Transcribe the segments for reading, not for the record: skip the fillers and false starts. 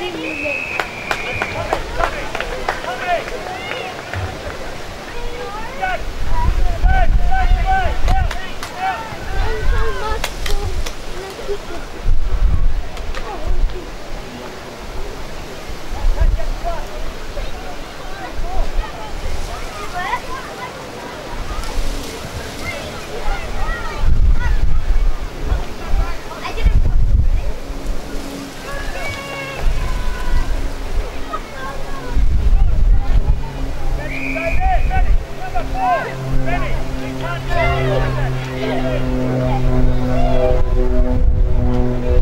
Ready.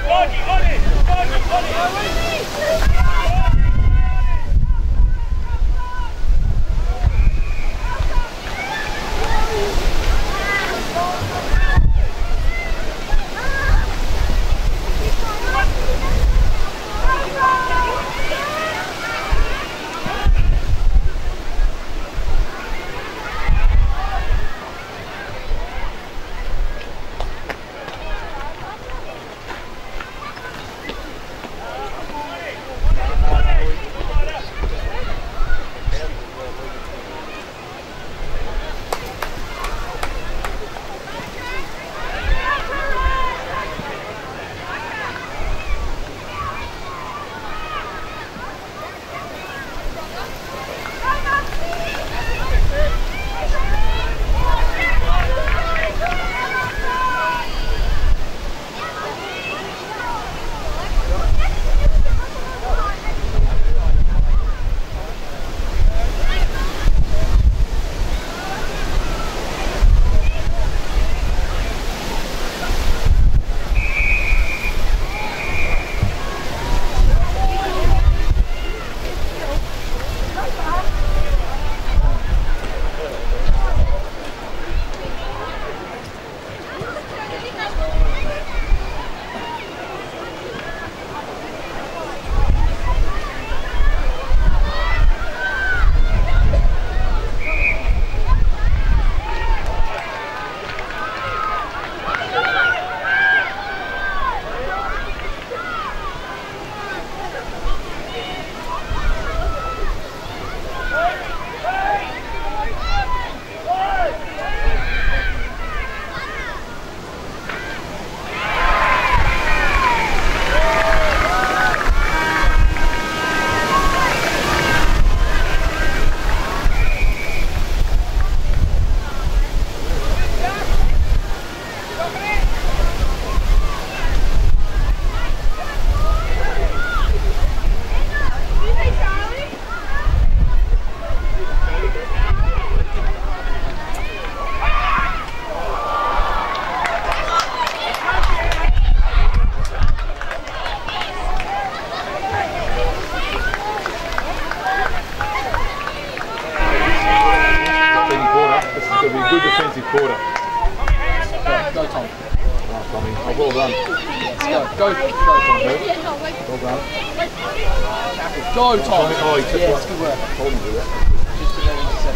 Go, Tom. Oh, he took yes, good work. Hold him to it. Just to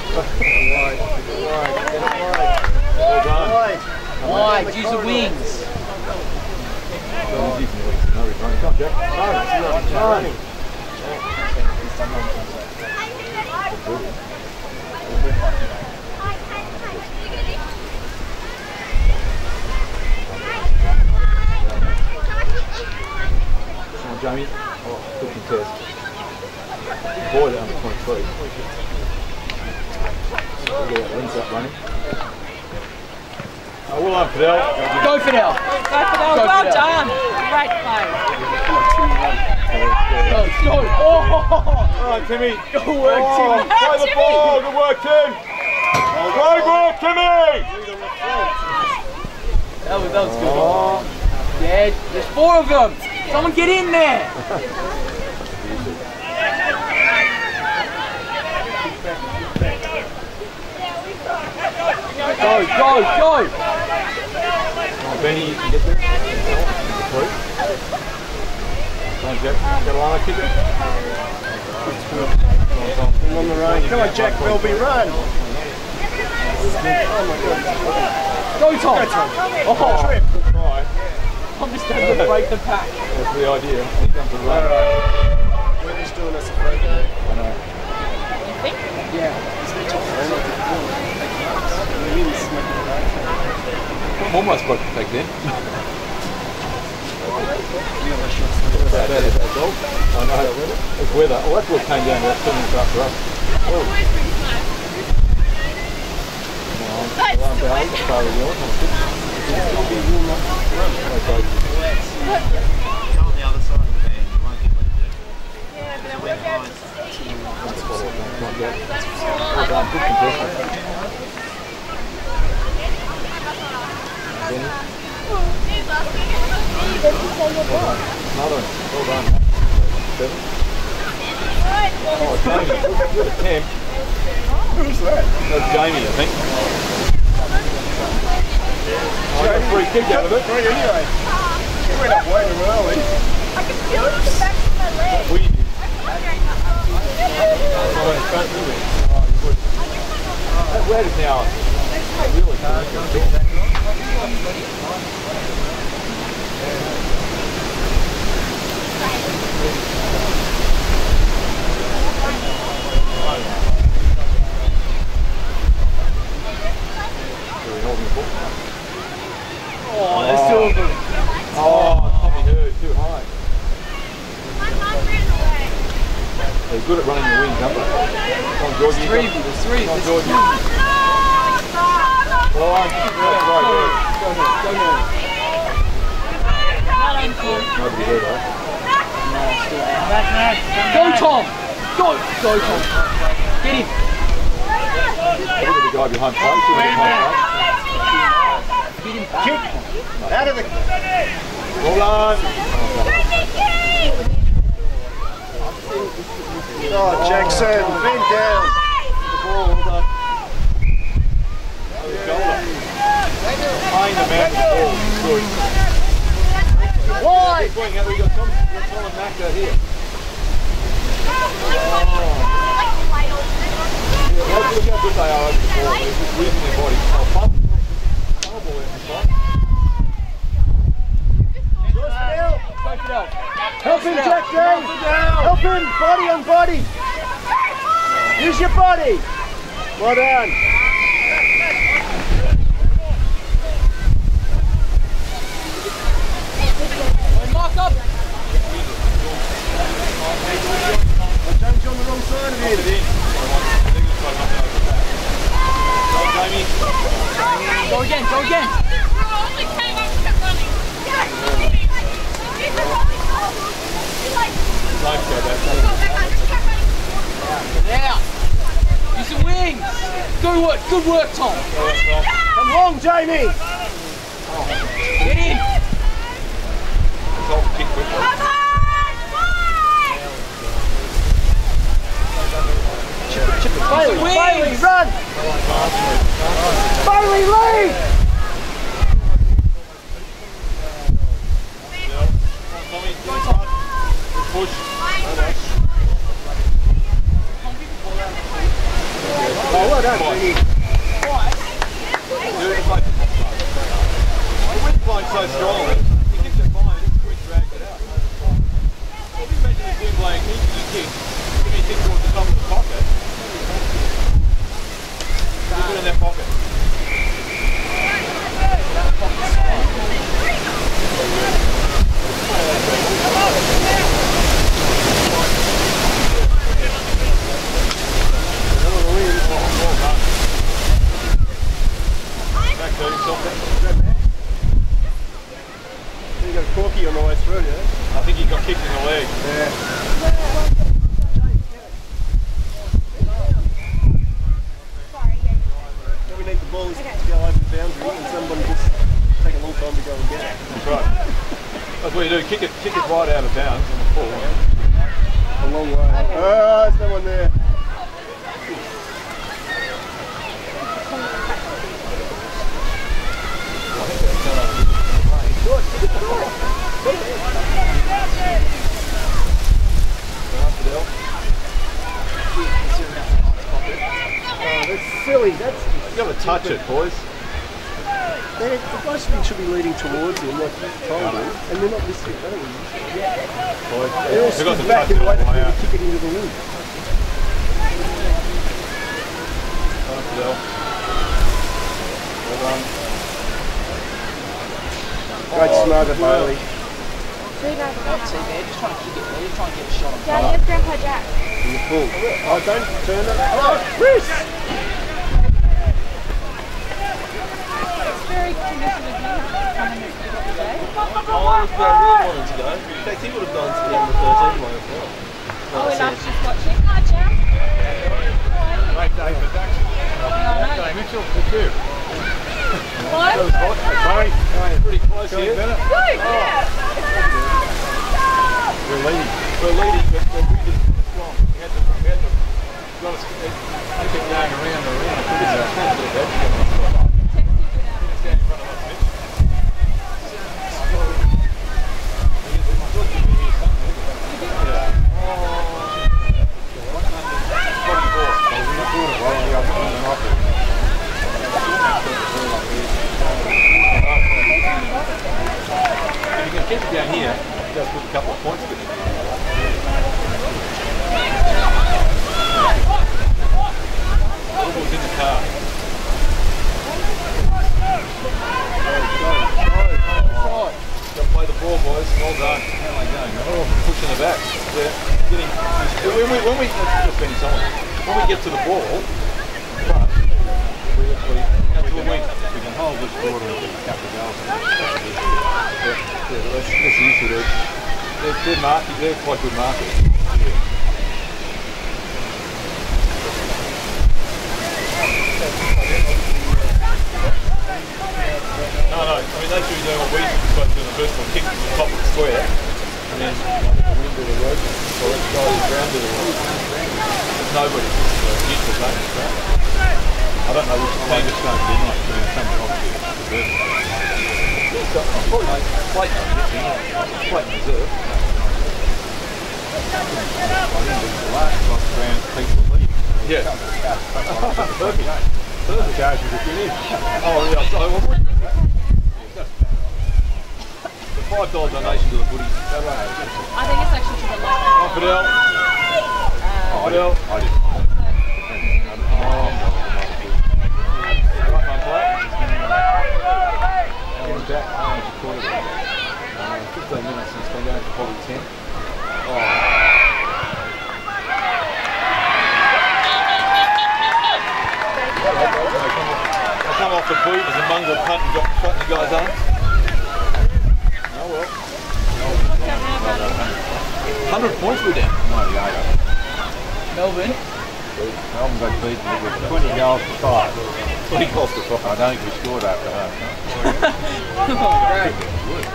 Well done. Wide, use the wings. No, he's running. Come on, Jack. Run. Come on, Jamie. Oh, cookie test. Boy, that under 23. Wins up running. Oh, well done, Fidel. Go, Fidel. Well done. Great play. Go. Oh. All right, Timmy. Good work, Timmy. Play the ball. Good work, Tim. Great work, Timmy. That was good. Oh. Yeah, there's 4 of them. Someone get in there. Go! Oh, Benny, you can get there. Come on, Jack. Got a line, kick it. On the run. Come on, Jack Welby, run! Go, Tom! Oh, trip. I'm just going to break the pack. That's the idea. He comes to run. We're just doing us a break. I know. You think? Yeah. Almost broke the peg then. I know. It's weather. Oh, that's what came down to that 7 o'clock for us. Oh. Alarm bells as far as yours. On the other side of the band, you won't get what to do. Yeah, but I work out. Well done, good contestant. Benny. Well Another one. Well done. 7. Oh, Jamie. Good attempt. Who's that? That's Jamie, I think. I got a free kick out of it. Free anyway. He went up way too early. I can feel it in the back of my leg. We did. That red is now really Oh, there's 2 of them. Oh, Tommy Hurd, too high. They're good at running the wings, aren't they? Come on, Georgie. There's 3. Come on, Georgie. Go on. That's right there. Go ahead. Nobody heard that. Go, Tom. Go, Tom. Get him. Look at the guy behind plate. Kick. Out of the... Well done. Oh, Jackson, bend down. The ball, well done. Shoulder. Playing the man with the ball. Good. Wide. Keep going. We've got Tom and Mac out here. Look how good they are over the ball. They're just losing their body. Oh, ball in the front. Help him, Jackson. Help him. Body on body. Use your body. Well done. Mark up. James on the wrong side of him. Go again. Yeah. Use some wings. Good work, Tom. Come along, Jamie. Get in. Bailey, run. Bailey, lead. Push. Oh, well done, Jamie. The wind's blowing so strong. He kicks it fine, it's quick dragged it out. If you imagine this wind blowing, you kick. Give me a kick towards the top of the pocket. Put it in that pocket. Back to himself there. You got a corky on the way through, yeah? I think he got kicked in the leg. Yeah. We need the balls to go over the boundary and someone just take a long time to go and get it. That's right. That's what you do, kick it right out of bounds on the full. A long way. Oh, there's no one there. Oh, that's silly. That's You gotta touch it, boys. the bicycle should be leading towards him like Tyler, and they're not listening. They don't listen. Boys, They're all they've got stood to back touch and it wait all the for way him out. to kick it into the wind. Well done. Great smarter, Bailey. Not too bad. Just trying to kick it. Just trying to get a shot on. Dad, here's Grandpa Jack. In the full. Oh, don't turn it. Oh, Chris! It's very conducive of you coming this week every day. I really wanted to go. In fact, he would have gone to the under 13 one as well. Oh, we love just watching. Hi, Jam. Great day for Daxon. Okay, Mitchell, for two. What? Pretty close here. Good, yeah. for leading, but we did strong. We had to got us keep going around and around. I think it's a bit bad to get on the spot. Stand in front of us, Mitch. If you can keep it down here, just put a couple of points with it. Ball's in the car. Got to play the ball, boys. Well done. How are they going? Oh, pushing the back. We're getting when we just finish on. When we get to the ball, but we out to a wing. We can hold this quarter and get a couple of goals. That's the issue. They're quite good markers. No, I mean they should be doing what we supposed to do in the first one, kick to the top of the square, and then the wind or the road, or let's go around to the road. There's nobody. Neutral game. I don't know which team it's going to be like, but it's coming off here. I'll probably make Clayton reserve. Yeah. Perfect. Perfect. Charges are good in. Oh, yeah. So, the $5 donation to the footy. I think it's actually to the left. Oh, Fidel. Fidel. I did. Back, 15 minutes and it's been going for probably 10. Oh. I come off the boot as a mongrel punt and got shot in the guy's arm. Oh well. 100 points we're down. 98. Melbourne. Melbourne got beaten with 20 goals to 5. 20 goals to 5. I don't think we scored after half. Great.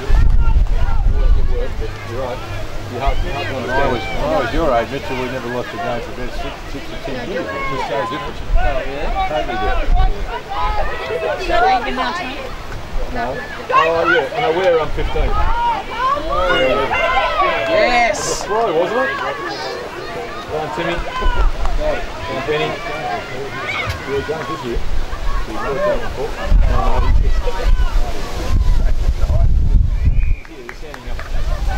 You're right. When I was your age, Mitchell, we never lost a game for about 6 or 10 years. It was so different. Oh, really? Totally different. Is that even now, Tony? No. Oh yeah, no, we're 15. Yes! It was a throw, wasn't it? Go on, Timmy. Go on, Benny. We're going this year. He's not going before. No, he's standing up.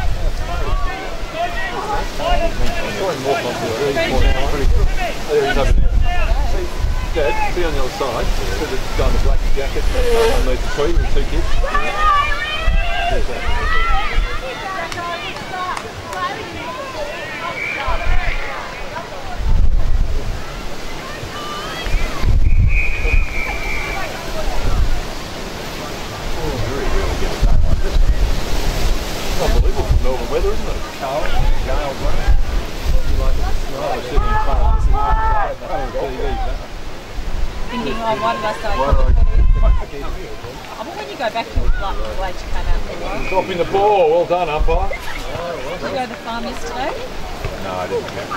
More confident. There he is over there. Dad, be on the other side. So the guy in the black jacket underneath the tree with 2 kids. There's that. Unbelievable for Melbourne weather, isn't it? Cold, gale, rain. You like it? No, I was sitting in front of TV. Thinking, oh, why did I start talking? Oh, but when you go back to like the way you came out for a while. Dropping the ball, well done, umpire. Did you go to the farm yesterday? No, I didn't go.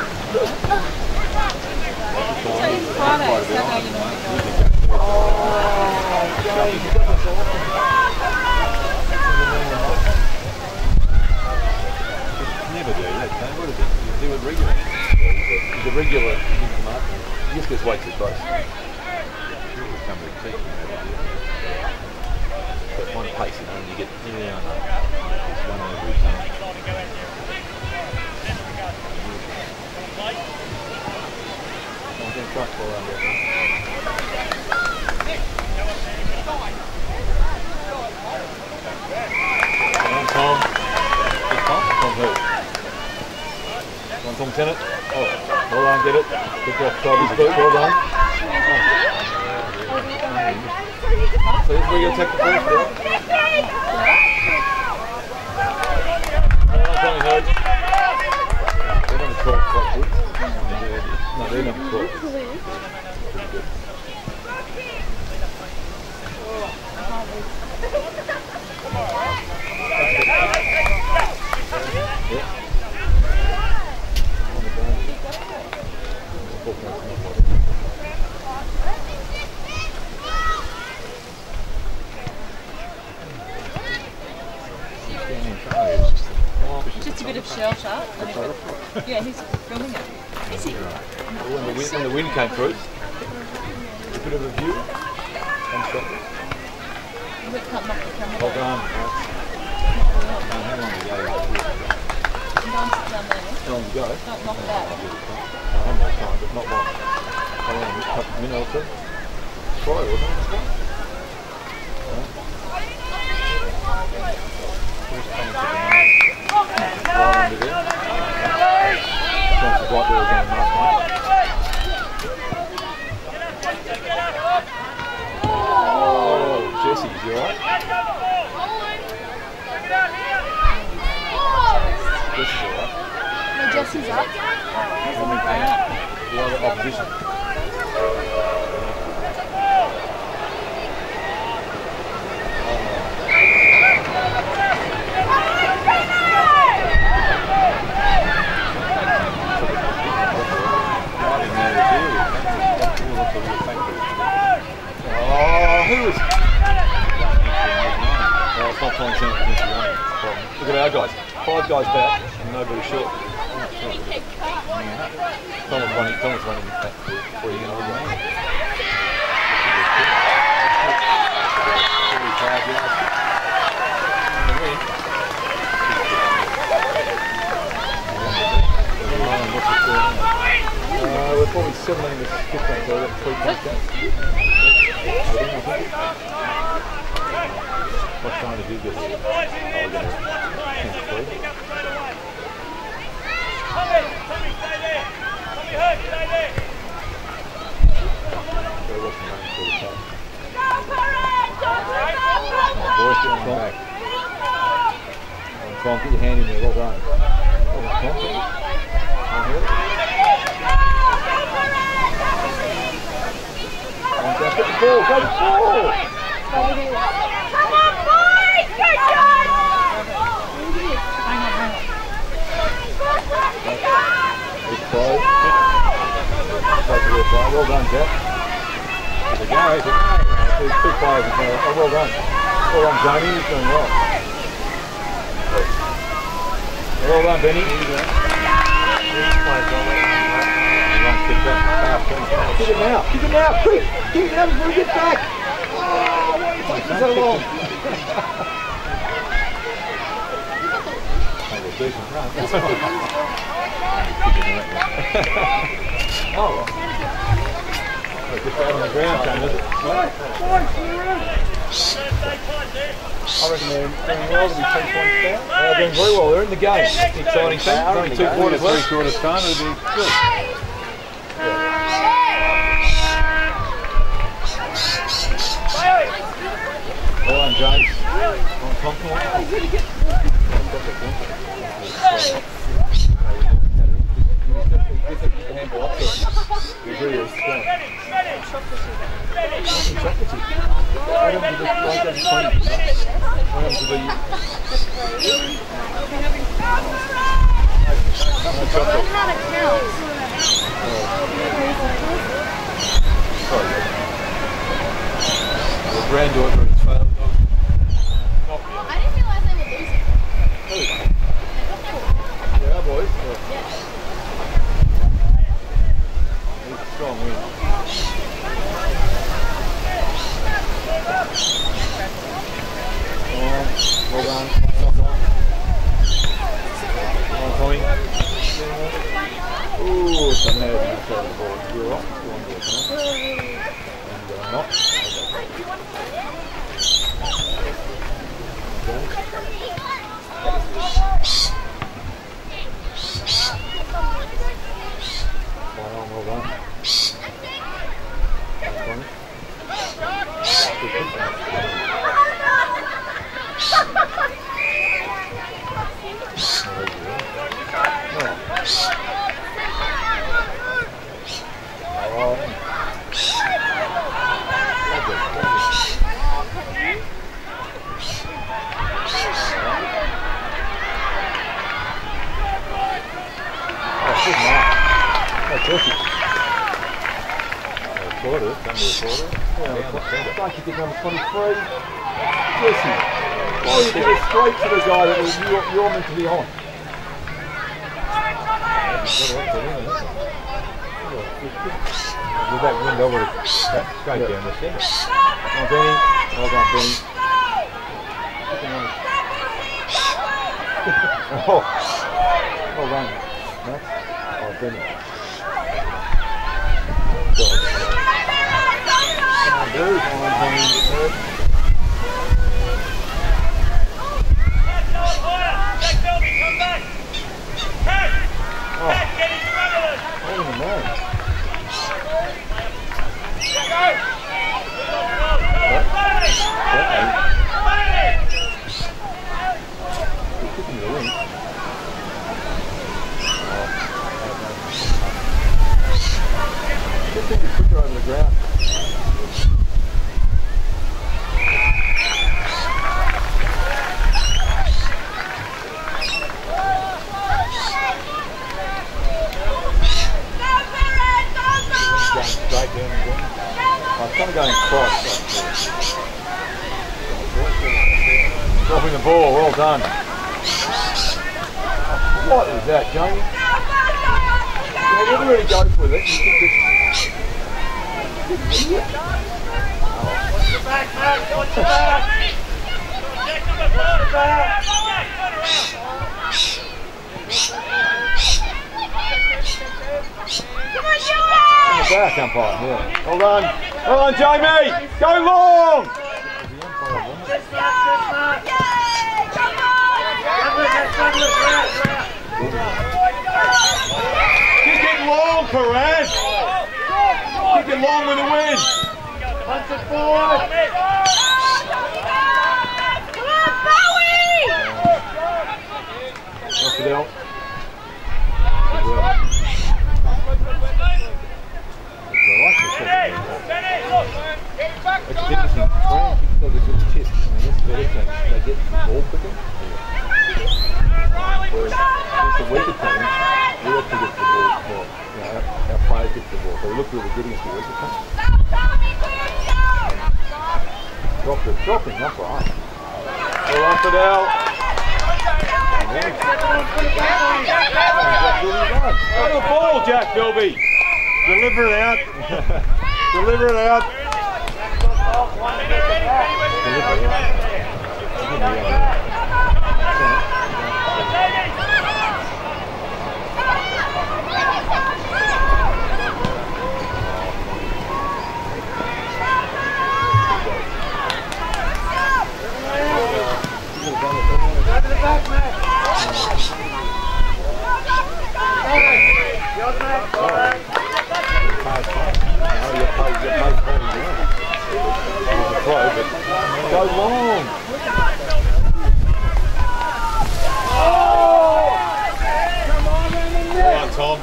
So it's Friday, so how you normally go? Never do that, don't what is it? You do it regularly. He's a regular in the market. He just gets way too close. But one pace it and you get it's one every time. I'm going to try to fall under. Come on, Tom. Good Tom? Tom who? Come on, Tom Tennant. Oh, well done, get it. Pick off Toby's boot, well done. So this is where you take the first ball. Johnny Hood. They're number 12 quite good. No, they're number 12. Pretty good. Yeah. a bit of shelter. And yeah, he's filming it. Is he? When the wind came through, a bit of a view. One shot. We can't knock the camera Hold down. on. How long to go? Don't sit down there. How long to go? Don't knock that. I'm not trying, but not long. How long? A minute or two? Friday, wasn't it? Who's coming to the nose? Right under there. Chances right there was on the mark, mate. Oh, Jesse, is you alright? Jesse's alright. No, Jesse's up. The other opposition. Who is? Well, it's not playing centre against the running. Look at our guys. 5 guys back and nobody short. Thomas running back before you get all the man. 45 yards. We're probably 17 to 15, so we've got 3 points down. What time did you get here? I'll get it. Boys, get on back. Tom, put your hand in there, well done. Get the ball, go the ball! Come on, boys! Good job! Big throw. Well done, Jeff. It's a go, it's a go. There's 2 players in front of us. Oh, well done. Well done, Jamie. He's doing well. Well done, Benny. Kick it now, quick! Kick it now before we get back! Oh, why are you taking so long? Decent run. Oh, well. Just out on the ground, John, is it? I reckon they're doing well to be 10 points down. They're doing very well, they're in the game. Exciting thing, only 2 quarters left. 3 quarters time, it'll be good. Well done, James. On top of granddaughter of his father. I didn't realize they were losing. Yeah, our boys. Yeah. It's a strong win. Well done. Come on, Tommy. Ooh, it's a mad match out of the ball. You're off. You want to do it, and not. Well done. Perfect. Quarter, number 4. Yeah, I think number 23. Jesse. Why you give it straight to the guy that you're meant to be on? With that wind over the straight down the centre. Oh, Benny. Well done, Benny. Oh, well done, Max. Oh, Benny. Just think it's quicker over the ground. Straight down again. I'm kind of going across. Dropping the ball, well done. What is that, Jamie? You never really go with it. You think it's... Watch your back, Matt. Watch your back. Back umpire, yeah. Well done. Well done, Jamie. Go long. Kick it long, Perez. Kick it long with a win. Punch it forward. Come on, Bowie! Off it out. It's interesting. Brian kicks those little chips, and this better team, they get the ball quicker. Whereas against the weaker teams, we have to get the ball more. You know, our players get the ball, so we look really good against the weaker teams. Dropping, that's right. Well, up it out. Go to the ball, Jack Bilby. Deliver it out. Deliver it out. Go long. Come on, Tom.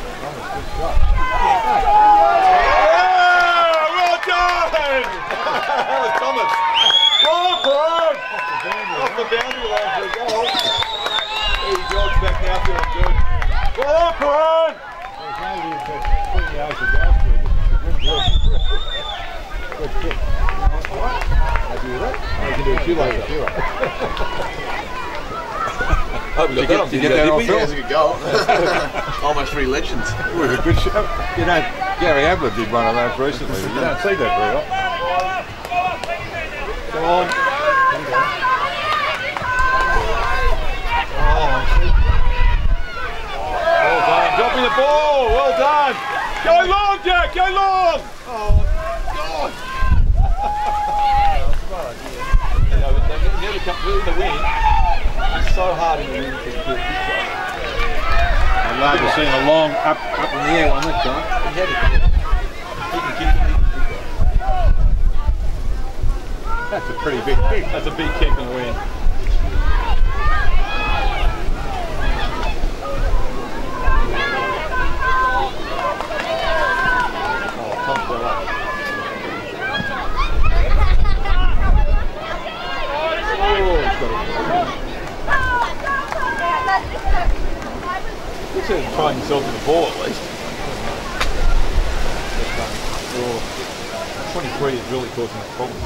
Well done! That was Thomas. Well done! Off the boundary line for a goal. There he jogs back now, feeling good. Well done! Good kick. Happy with that? You can do a shoelace. Did you get that off? Yeah, it was a good goal. Almost 3 legends. It was a good show. You know, Gary Abler did one of those recently. You don't see that very often. Come on. Well done. Dropping the ball. Well done. Go long, Jack. Go long. Oh, God. They never come through the wind. It's so hard in the wind to do this shot. I'd love to see a long up in the air one this time. He can kick it. That's a pretty big kick. That's a big kick in the wind. Oh, Tom's well up. Looks like he's trying himself to the ball at least. 23 is really causing us problems.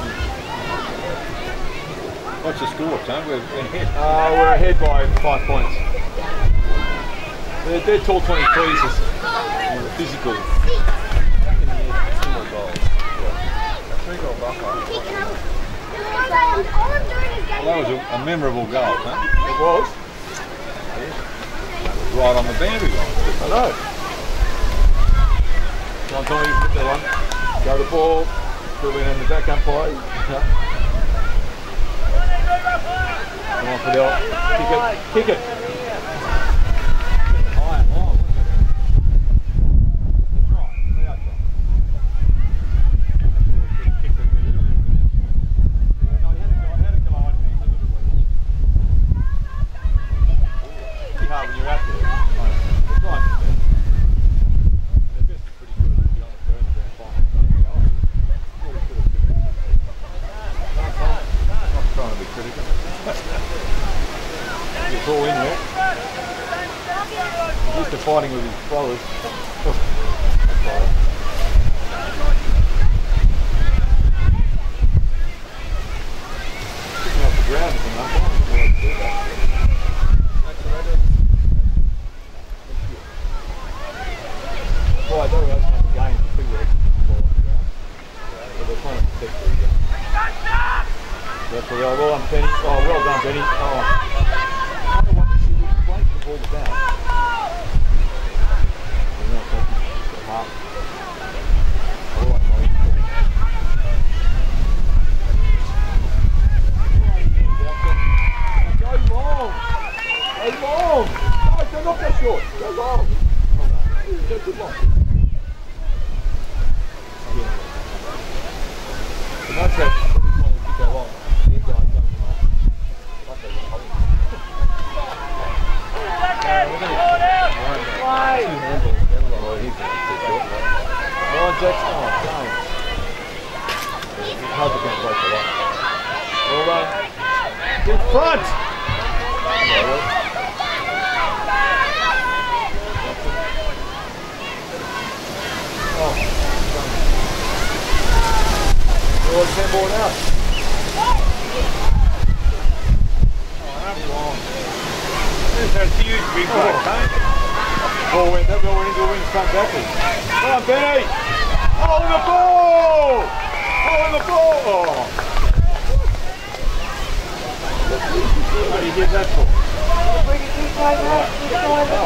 What's the score, Tom? We're ahead. We're ahead by 5 points. They're tall 23s, just physical. Well, that was a memorable goal, huh? It was. Right on the boundary line. I know. Come on, Tommy, hit that one. Go the ball. Put it in the back umpire. Come on, Fidel. Kick it. Kick it. High and long. That's right. Play out, Tom. Kicked it a bit earlier. Yeah, no, he had to go on. He's a little bit weak. Pretty hard when you're out there. It's like their best is pretty good to be honest. They're in the grand final. Not trying to be critical. It's all in there. He's used to fighting with his brothers. Picking up the ground is enough. Well, I don't know how to game to figure out the ball on the ground. But they're trying to protect the ground. That's well done, Benny. Oh, well done, Benny. Oh. I don't want to see which way the ball is out. Half. All right, mate. Go long. Go long. No, go not that short. Go long. Go too long. The nice that go long. These guys don't Jackson. Oh, James. How's it going to play for that? Well done. In front! Oh, it's 10 ball now. There's a huge big one, huh? Ball went, that ball went into a wing front backwards. Come on, Benny! Oh, in the ball! Oh, in the ball! Oh. What do you give that for? Come on,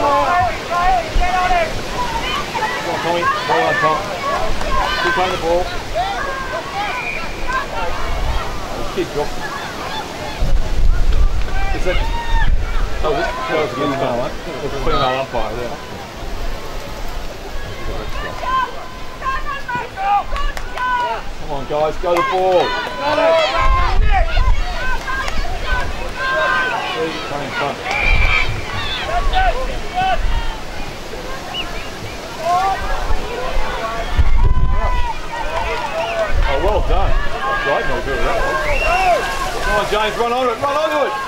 Tommy. Ball on top. Keep playing the ball. Oh, the kid dropped it. Is that... Oh, this was against female, there's a female umpire there. Come on, guys, go the ball. Play in front. Oh, well done. Great, no good at that one. Come on, James, run on it, run onto it.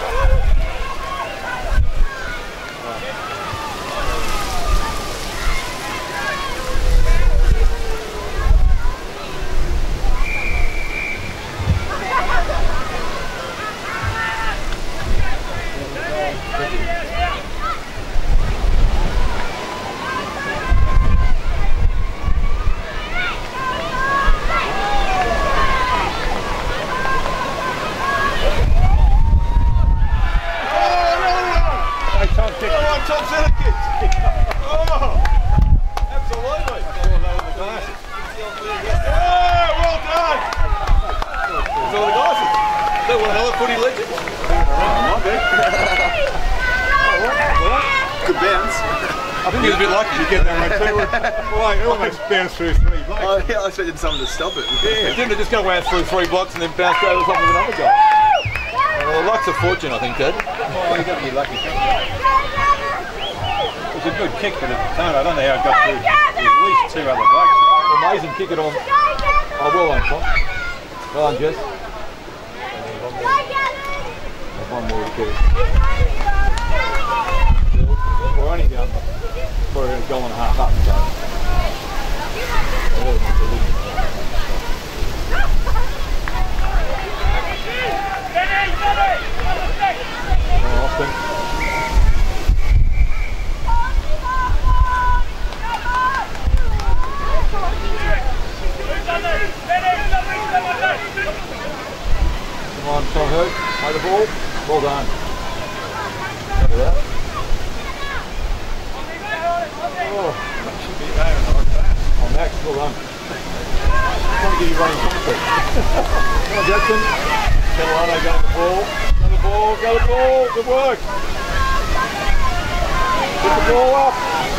Tom Sinnekes! Oh! Absolutely! Yeah, well done! That's all the guys. Is that one another footy legend? Good bounce. I think he was a bit lucky to get that one too. Well, it almost bounced through 3 blocks. Oh, yeah, I expected someone to stop it. Yeah, didn't it just go away through 3 blocks and then bounce over the top of another guy? Well, luck's a fortune, I think, Dad. Well, you've got to be lucky. It was a good kick, but at the time, I don't know how it got through. There's at least 2 other blokes. Amazing kick it on. Oh, well done, Tom. Well done, Jess. One more to get it. We're only down. We're going to go and a half up. So. Austin. Well done. Look at that. Oh, Max, well done. Trying to give you running comfort. Come on, Jackson. Catalano going the ball. Go the ball, go the ball. Good work. Get the ball up.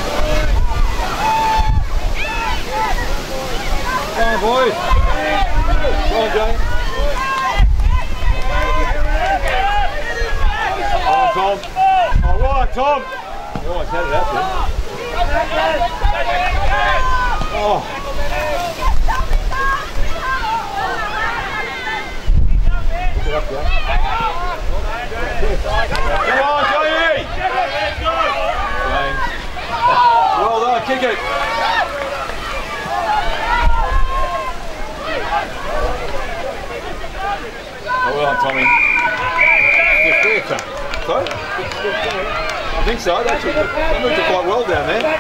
Come on, boys. Come on, Jane. Oh, Tom. Oh, right, Tom. You almost had it out there. Oh. Pick it up, Jack. Come on, Joey! Well done, kick it. Oh, well done, Tommy. Sorry? I think so. They moved it quite well down there. Get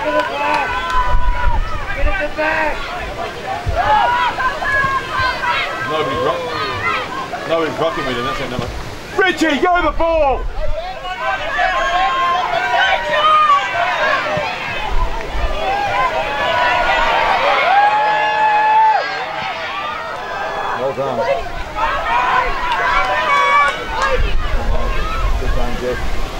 at the back! Nobody's rocking with him, that's that number. Richie, go the ball! Well done. Good done, Jeff.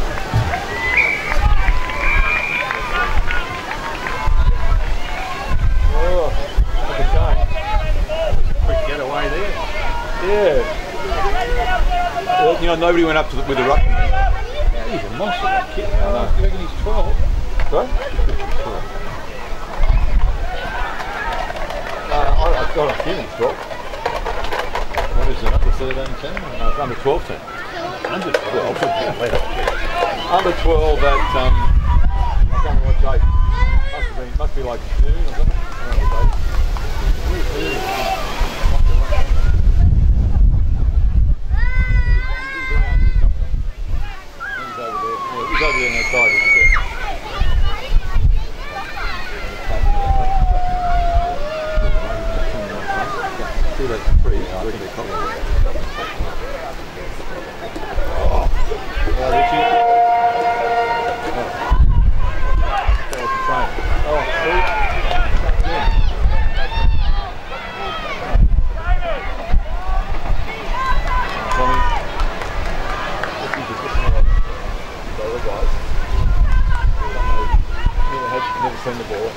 Oh, look at that. Quick getaway there. Yeah. Well, you know, nobody went up to with the ruckman. Yeah, he's a monster, that kid. I know. You reckon he's 12? Sorry? I've got a feeling he's 12. What is it, under 13 team? No, it's under 12 team. Under 12? Under 12 at, I can't remember what date. Must be like June or something. I don't know what date. He's over there. Yeah, he's over there on that side. See that tree? Where do they come from? Oh, Richie. Oh, see? Tommy. Never seen the ball.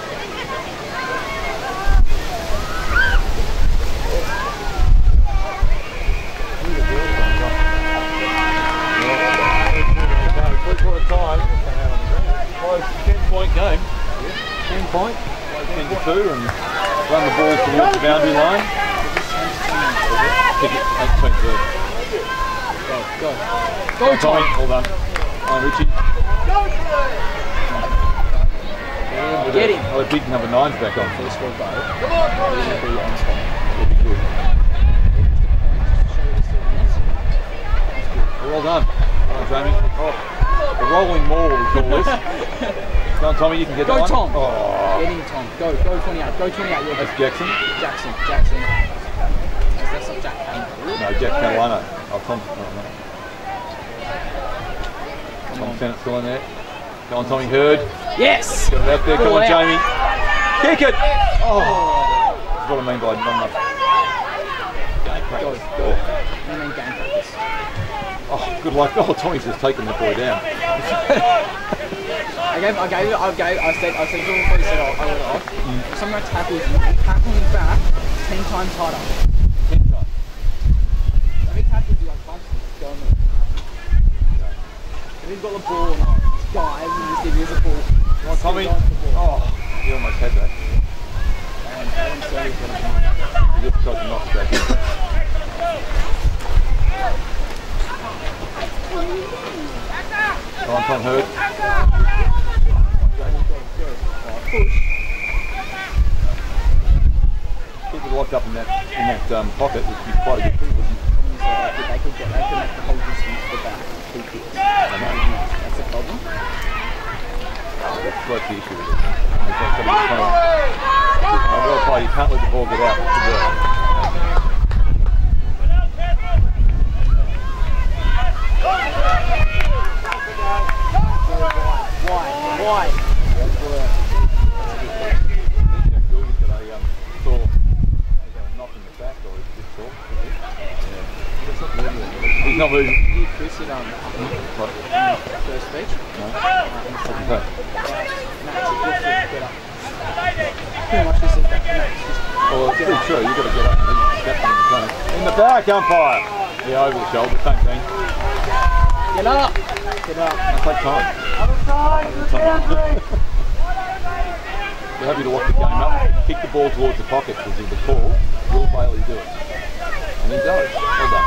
Time. Close 10-point game. 10 point. 10 to 2 and run the ball towards the boundary line. Kick it. Go, Tommy. Well done. On Richie. Get him. Oh, the big number 9's back on. First score goal. Come on, It'll be good. Well done. Well done, Jamie. Oh. The rolling maul, we call this. Go on, Tommy, you can get that one. Go, Tom. Oh. Get in, Tom. Go 28. Go 28. That's Jackson. Jackson. That's not Jack Payne. No, Jack Catalano. Oh, Tom. Oh, no. Tom Sennett's still in there. Go on, Tommy Hurd. Yes! Get it out there. Come on, Jamie. Kick it! Oh! That's what I mean by not enough. Game practice. Go. I mean game practice. Oh, good luck. Oh, Tommy's just taking the boy down. I said to him before he said I would off. If someone tackles you, tackle him back 10 times harder. 10 times. If he tackles you, like bumps him, go on the If he's got the ball or not, just dive and just give you the ball. Come on, Tommy. Oh, you almost had that. You just tried to knock it back in. Come on, Tom Hurd. Keep it locked up in that pocket, which would be quite a good thing, wouldn't it? They could make the whole distance to the back. That's the problem. That's the issue with it. Well played, you can't let the ball get out. Go, Wide. He's not moving. You Chris it first speech. No. Pretty much just said that. Well, it's pretty true. You've got to get up and step in the zone. In the back, umpire. Yeah, over the shoulder. Same thing. Get up. Get up. It'll take time. You're happy to watch the game up. Kick the ball towards the pocket because of the call. Will Bailey do it? And he does. Well done.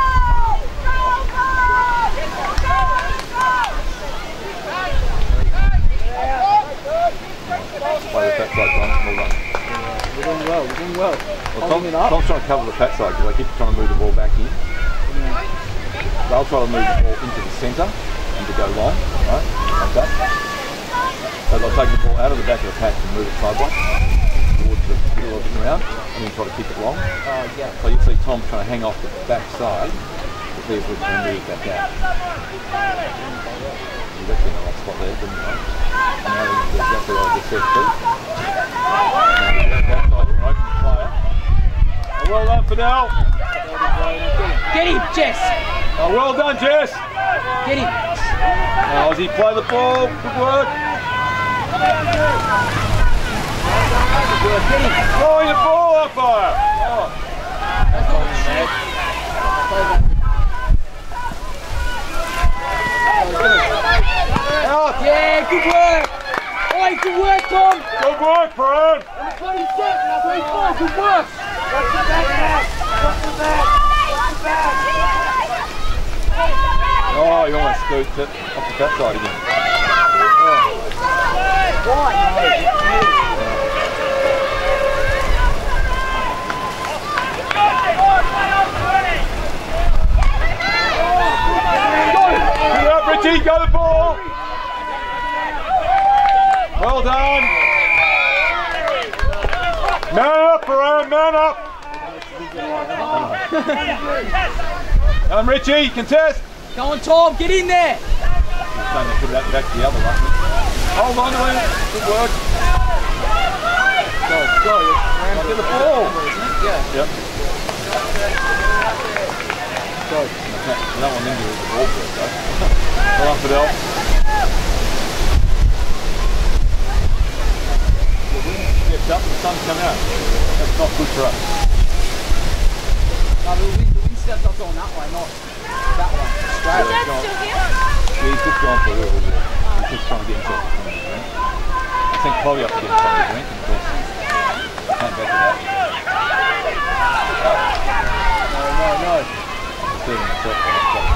Play the back side, Tom. Well done. We're doing well. Well, Tom's trying to cover the pat side because they keep trying to move the ball back in. They'll try to move the ball into the centre and to go long, right? Like that. So they'll take the ball out of the back of the patch and move it sideways towards the middle of the ground and then try to kick it long. So you see Tom trying to hang off the back side to see if we can move that down. He's actually in the right spot there, didn't he? And now he's exactly what I just said too. That side can open the player. Oh, well done, Fidel. Get him, Jess. Oh, well done, Jess. Get him. Now, Ozzy, play the ball. Good work. Get him. Throwing the ball up fire. Oh. That's not shit. Out. Yeah, good work. Oi, good work, Tom. Good work, Brad. Good work. Oh, you almost scooped it off the back side again. Get up, Richie, go the ball. Well done. Man up, Brad, man up. Richie, contest. Go on, Tom, get in there. He's saying they put it back to the other one. Hold on to him. Good work. Go. Get the ball. Yeah. Yep. Go. I don't want them to lose the ball first, though. Well done, Fidel. The wind gets up and the sun's coming out. That's not good for us. No, the wind steps up on that way, not that way. Straight. Yeah, he's just gone for a little bit. He's just trying to get himself in front of the drink. I think probably up to get in front of the drink, and of course, he came back to that. No. He's doing himself for that shot.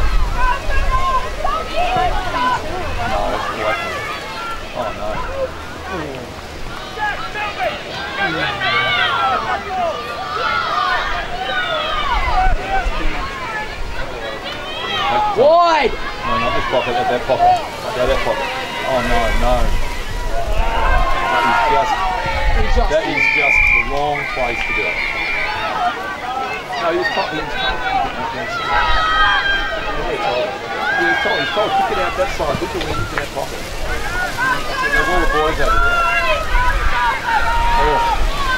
No, that's away from him. Oh no. Wide! No, not this pocket, at that pocket. Go that pocket. Oh no. That is just the wrong place to do it. No, he was told. He was told kick it out that side with the wind into that pocket. There's all the boys over there. Oh.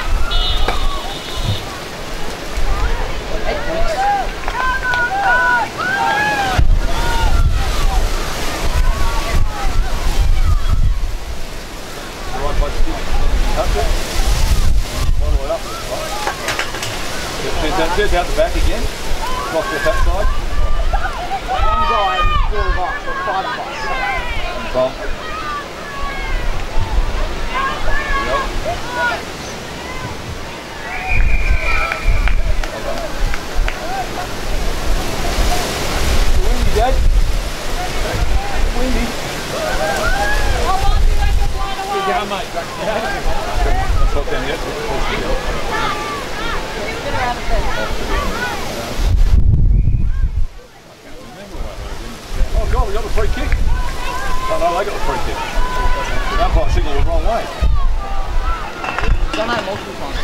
There's out the back again. Across the back side. One guy and 4 of us, or 5 of us. And Tom. Yep. Well done. Windy, Dad. Windy. Good going, mate. That's not down yet. Oh God, we got the free kick. Oh no, they got the free kick. The umpire signalled the wrong way. Done that multiple times.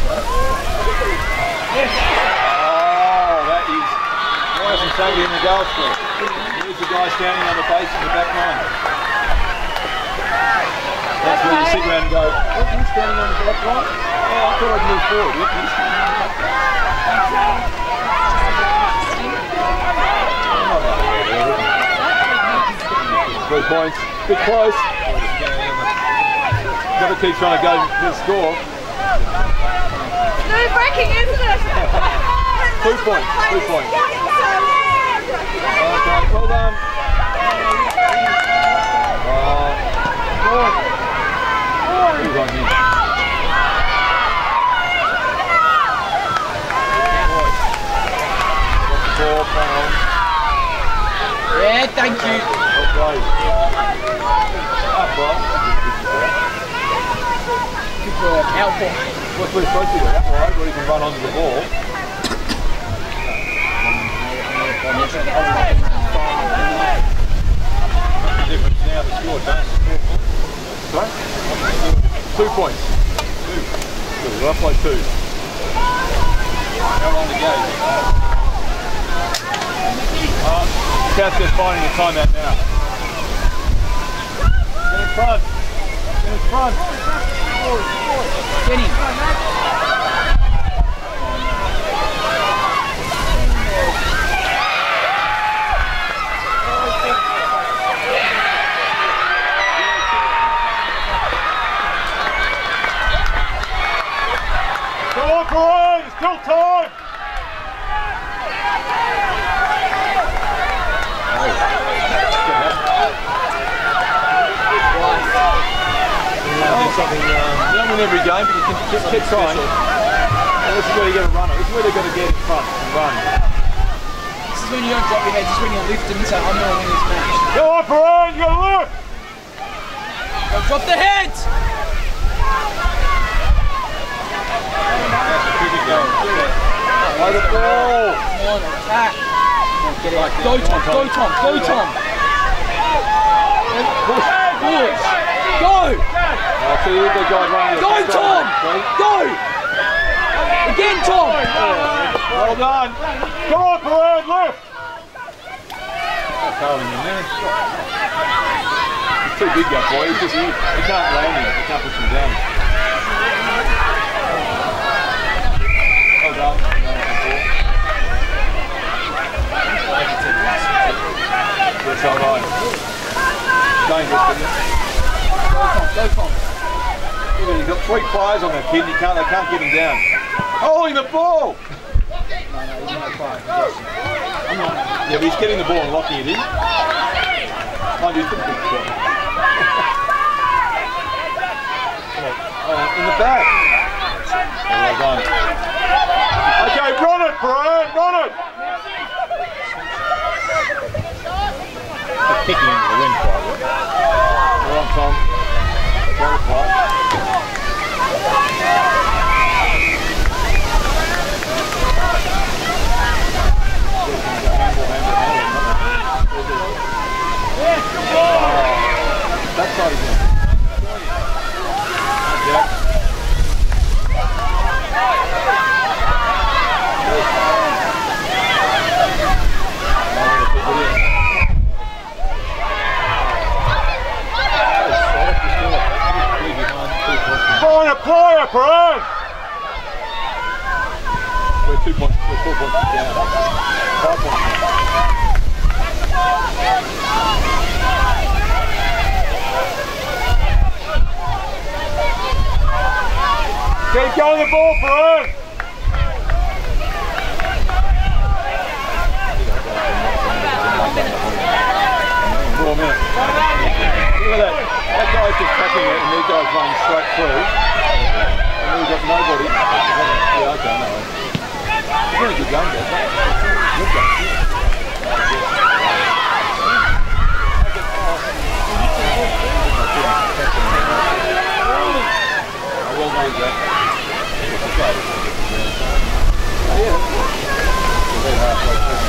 Oh, that is nice and savvy in the goal square. Here's the guy standing on the base in the back line. That's where you sit around and go, what, you standing on the black line? Oh, I thought I'd move forward. Yep, you're standing on the black line. 3 points. Bit close. Gotta keep trying to go to the score. No breaking, isn't it? 2 points. 2 points. Okay, well done. Who's on here? Yeah, thank you. Okay. Good work. Out ball. What's we're supposed to do? Right, where you can run onto the ball. Difference now the score, don't Sorry? 2 points. 2. We're up by 2. How long to go? South's just finding a timeout now. Get in front. Get in front. Get him. Come on, Brian, there's still time! You don't win every game, but you can just keep trying. And this is where you got to run it. This is where they've got to get in front and run. This is when you don't drop your head, this is when you lift them and say, I'm going to win this match. Go on, Brian, you got to lift! Don't drop the heads! Play the ball! Come on, attack! Get it. Go Tom, go Tom, go Tom! Push! Push! Go! Oh, see the guy running. Go Tom! Go! Again Tom! Well done! Come on, Brian, lift! Carling in there. He's too big, that boy. He can't land him. He can't push him down. Well done. That's all right. Dangerous, isn't it? Go Tom! You've got 3 players on that kid and they can't get him down. Holding the ball! Yeah, but he's getting the ball and locking it in. Mind you, it's a big shot. In the back. Well done. Okay, run it, Brian, run it! It's kicking into the wind quite well. Well on, Tom. Well applied. That side again. Jack. Find a player, Brian! We're 2 points, we're 4 points down. 5 points down. Keep going the ball, Brian! 4 minutes. Look at that. That guy's just tapping it and these guys running straight through. And we've got nobody. Yeah, okay, no. It's a really good game, guys. Good game. Well done, Jack. Yeah. We're halfway through.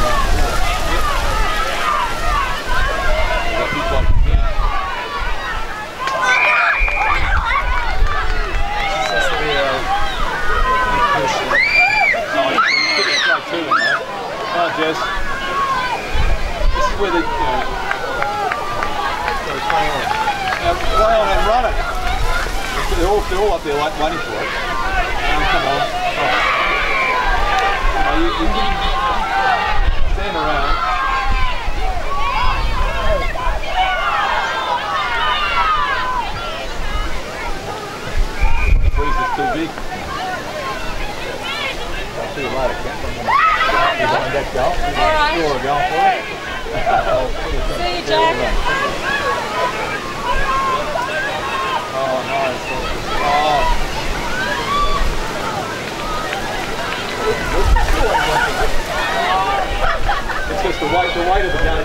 Jess. This is where the play on run it. They're all up there like waiting for it. Come on. Oh, you stand around. The freeze is too big. I'll see you later, Ken. You want that goal? Alright. Score a goal for it. See you, Jack. Oh, nice. Oh. It's just the weight of the game.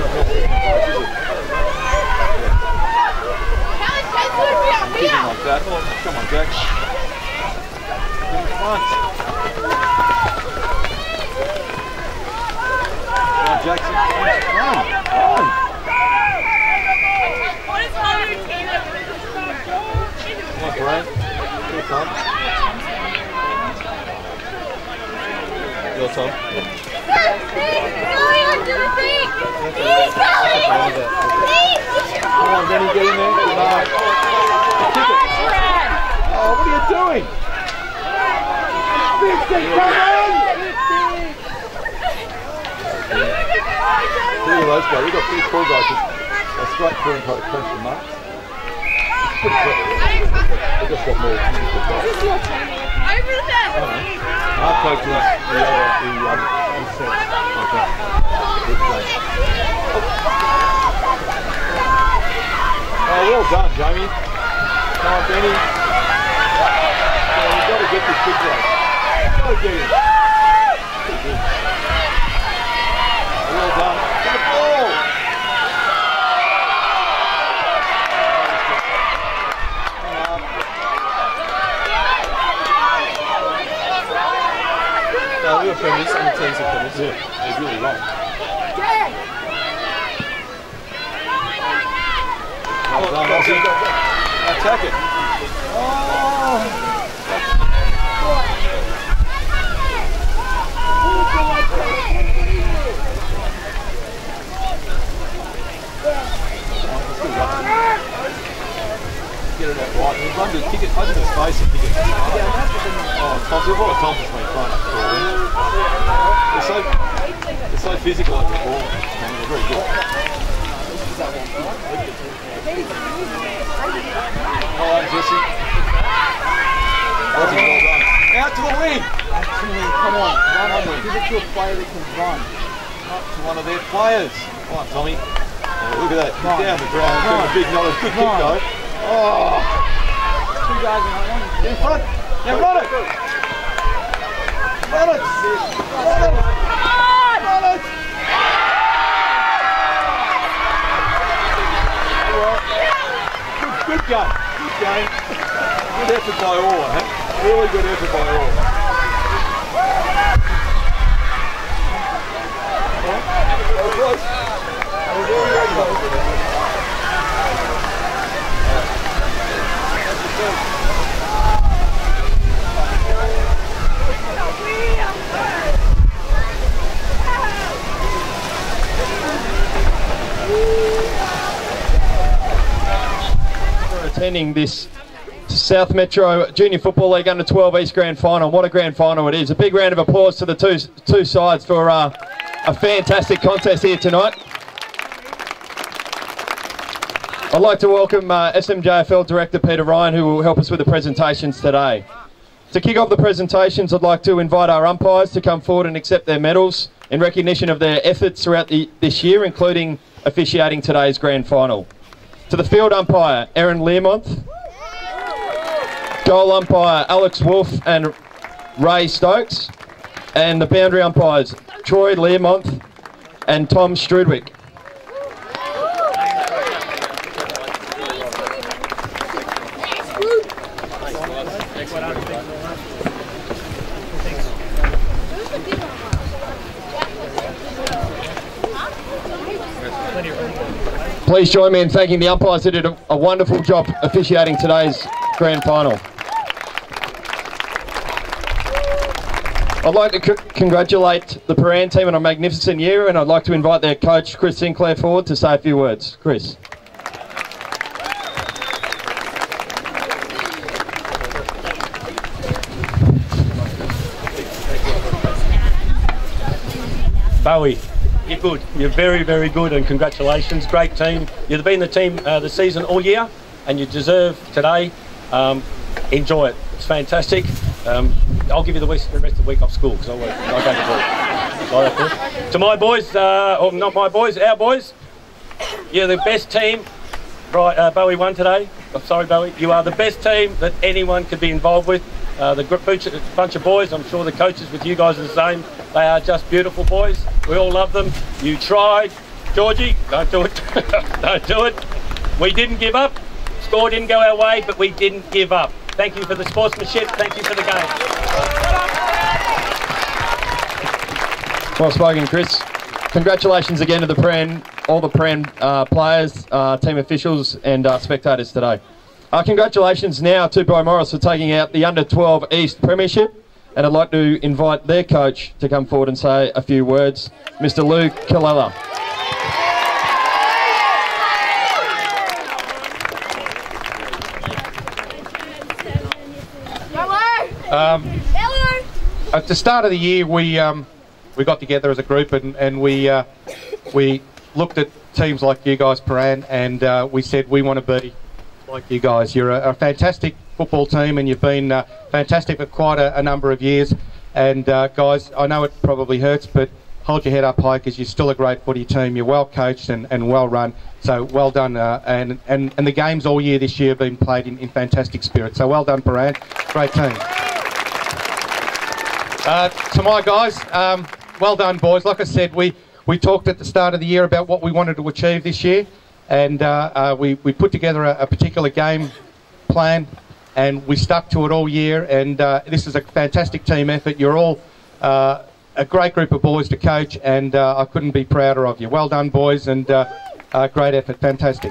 Kicking like that. Come on, Jack. In front. Come on, Jackson. Run. What is my routine? Come on, Brian. Good time. Your time. Come on, Benny, get in there. No. Kick it. Oh, what are you doing? Fix it, come on! Look at those guys. We've got 3 tall guys just straight through and try to crunch the marks. It's pretty quick. They've just got more. Over there. Our coach is the set. Okay. Good play. Oh, well done, Jamie. Come on, Benny. Oh, you've got to get this big guy. You've got to get him. Well done. Get the ball. No, we were finished in terms of finish. Yeah, it's really long. Well done, Aussie. Attack it. Oh! Get it out wide. Run to kick it, open his face and kick it. Oh, Thompson, what a Thompson's been trying to score. They're so physical at the ball. They're very good. Well done, Jesse. Aussie, well done. Out to the wing. Come on, run on wing. Give it to a player that can run. Not to one of their players. Come on, Tommy. Oh, look at that. He's down the ground. Doing a big knot. Good kick though. Oh! 2 guys in one. Get in front! Now run it! Run it! Run it! Run it! Good game. Good game. Good effort by all, I think. Really good effort by all. Attending this South Metro Junior Football League Under 12 East Grand Final. What a grand final it is. A big round of applause to the two sides for a fantastic contest here tonight. I'd like to welcome SMJFL Director Peter Ryan, who will help us with the presentations today. To kick off the presentations, I'd like to invite our umpires to come forward and accept their medals in recognition of their efforts throughout this year, including officiating today's grand final. To the field umpire, Erin Learmonth. Goal umpire, Alex Wolfe and Ray Stokes. And the boundary umpires, Troy Learmonth and Tom Strudwick. Please join me in thanking the umpires who did a wonderful job officiating today's grand final. I'd like to congratulate the Paran team on a magnificent year, and I'd like to invite their coach, Chris Sinclair, forward to say a few words. Chris. Bowie, you're good. You're very, very good, and congratulations. Great team. You've been the team this season all year, and you deserve today. Enjoy it. It's fantastic. I'll give you the rest of the week off school because I'll go to work. To my boys, or not my boys, our boys, you're the best team. Right, Bowie won today. I'm sorry, Bowie. You are the best team that anyone could be involved with. The bunch of boys, I'm sure the coaches with you guys are the same. They are just beautiful boys. We all love them. You tried. Georgie, don't do it. Don't do it. We didn't give up. Score didn't go our way, but we didn't give up. Thank you for the sportsmanship. Thank you for the game. Well spoken, Chris. Congratulations again to the Prahran, all the Prahran players, team officials and spectators today. Congratulations now to Beaumaris for taking out the Under-12 East Premiership, and I'd like to invite their coach to come forward and say a few words, Mr. Lou Kallela. At the start of the year, we got together as a group and we looked at teams like you guys, Prahran, and we said we want to be like you guys. You're a fantastic football team, and you've been fantastic for quite a number of years. And guys, I know it probably hurts, but hold your head up high because you're still a great footy team. You're well coached and well run. So well done. And the games all year this year have been played in fantastic spirit. So well done, Prahran. Great team. To my guys, well done, boys. Like I said, we talked at the start of the year about what we wanted to achieve this year, and we put together a particular game plan, and we stuck to it all year, and this is a fantastic team effort. You're all a great group of boys to coach, and I couldn't be prouder of you. Well done, boys, and great effort. Fantastic.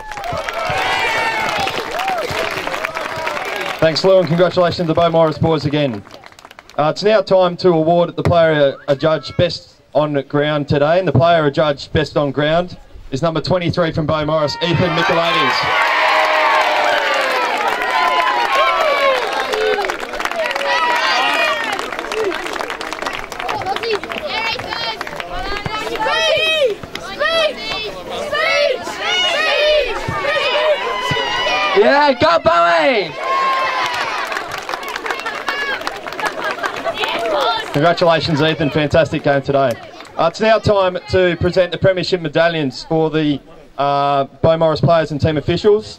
Thanks, Lou, and congratulations to the Beaumaris boys again. It's now time to award the player adjudged best on ground today, and the player adjudged best on ground is number 23 from Beaumaris, Ethan Michaelides. Yeah, go Bowie! Congratulations, Ethan. Fantastic game today. It's now time to present the Premiership medallions for the Beaumaris players and team officials.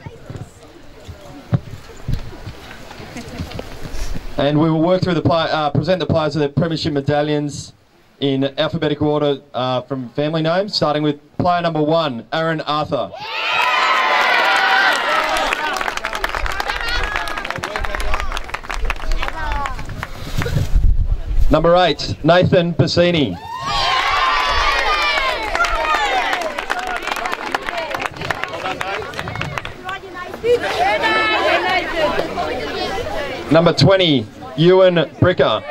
And we will work through the present the players of the Premiership medallions in alphabetical order from family names, starting with player number 1, Aaron Arthur. Number 8, Nathan Bassini. Number 20, Ewan Bricker.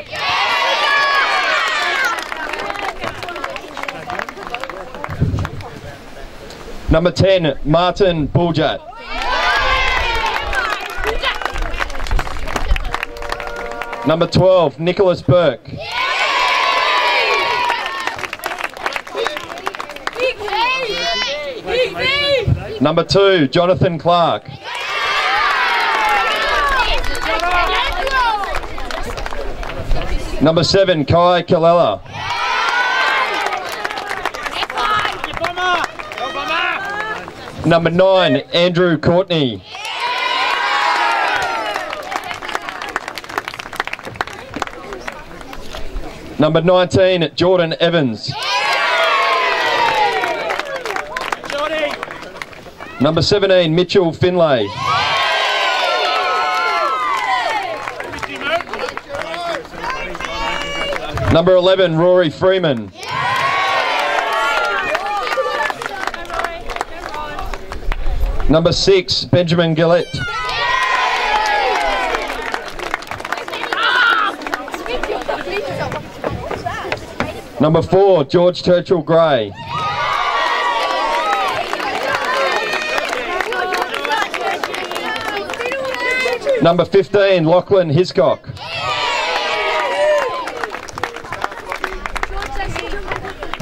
Number 10, Martin Buljat. Number 12, Nicholas Burke. Number 2, Jonathan Clark. Number 7, Kai Kallela. Number 9, Andrew Courtney. Number 19, Jordan Evans. Number 17, Mitchell Finlay. Number 11, Rory Freeman. Number 6, Benjamin Gillette. Number 4, George Churchill Gray. Number 15, Lachlan Hiscock.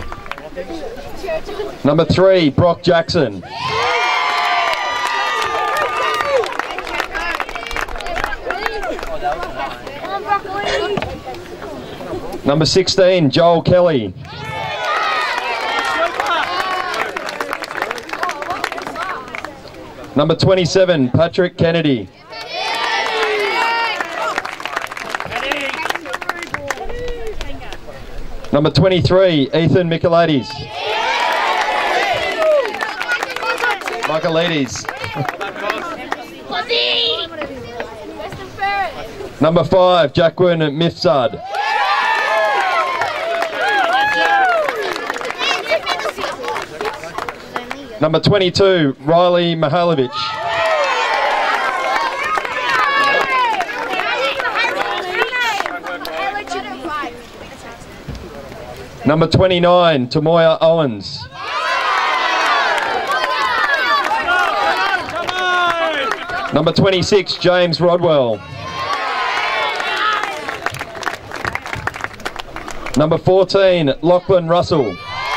Number 3, Brock Jackson. Number 16, Joel Kelly. Number 27, Patrick Kennedy. Number 23, Ethan Michaelides. Number 5, Jacqueline Mifsud. Number 22, Riley Mihalovic. Number 29, Tamoya Owens. Number 26, James Rodwell. Number 14, Lachlan Russell.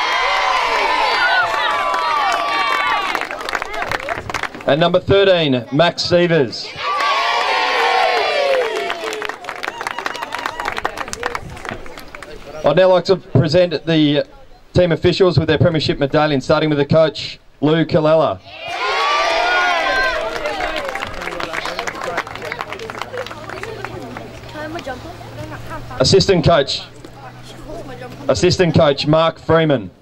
And number 13, Max Severs. I'd now like to present the team officials with their premiership medallion, starting with the coach, Lou Kilella. Assistant coach, Mark Freeman.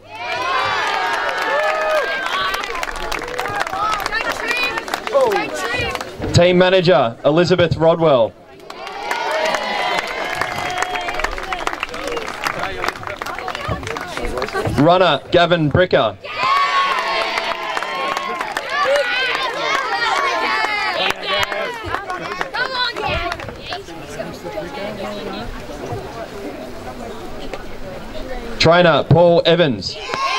Team manager, Elizabeth Rodwell. Runner, Gavin Bricker. Trainer, Paul Evans.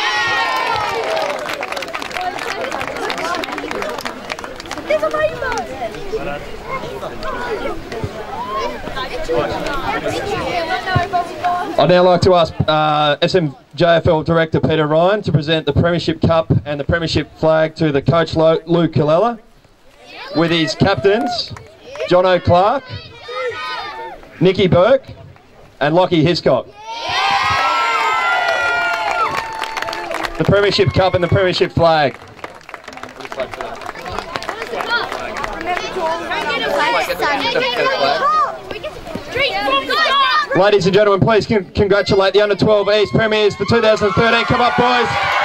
I'd now like to ask SMJFL Director Peter Ryan to present the Premiership Cup and the Premiership flag to the coach Lou Kilella, with his captains Jono Clark, Nicky Burke and Lockie Hiscock. The Premiership Cup and the Premiership flag. Ladies and gentlemen, please congratulate the Under-12 East Premiers, the 2013. Come up, boys.